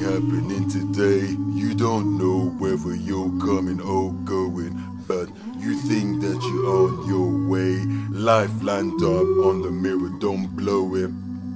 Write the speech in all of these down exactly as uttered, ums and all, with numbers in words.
happening today. You don't know whether you're coming or going, but you think that you're on your way. Life lined up on the mirror, don't blow it.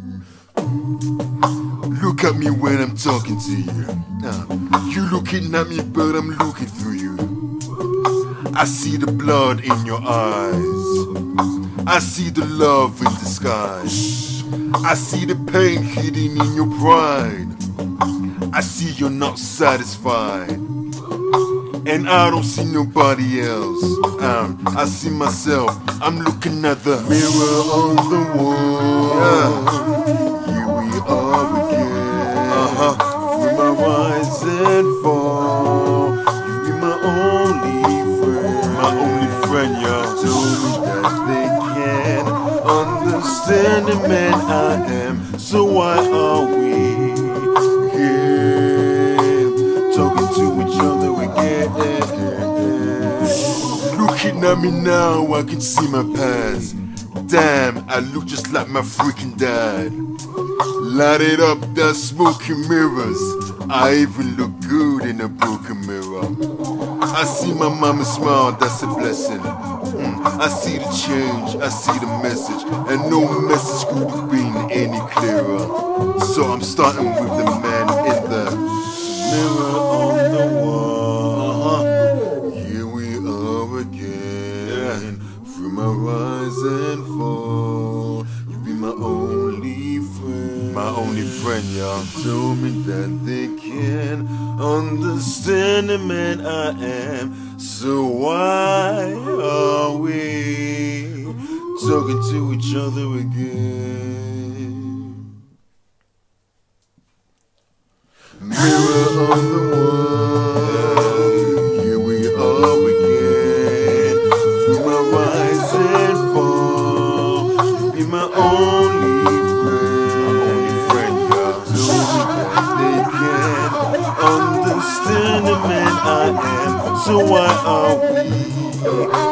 Look at me when I'm talking to you. Uh, you looking at me, but I'm looking through you. I see the blood in your eyes. I see the love in disguise. I see the pain hidden in your pride. I see you're not satisfied, and I don't see nobody else. Um, I see myself. I'm looking at the mirror on the wall. Yeah. Here we are again. Uh-huh. Through my rise and fall, you be my only friend. My only friend, yeah. Told me that they can understand the man I am. So why are we talking to each other again? Looking at me now, I can see my past. Damn, I look just like my freaking dad. Light it up, that smoking mirrors. I even look good in a broken mirror. I see my mama smile, that's a blessing. mm, I see the change, I see the message, and no message could have been any clearer. So I'm starting with the man in the mirror on the wall. Uh-huh. Here we are again. Yeah. Through my rise and fall, you be my only friend. My only friend, y'all. Told me that they can understand the man I am. So why are we talking to each other again? Mirror on the wall, here we are again. Through my rise and fall, you be my only friend. My only friend, y'all. Told me that they can understand the man I am. So why are we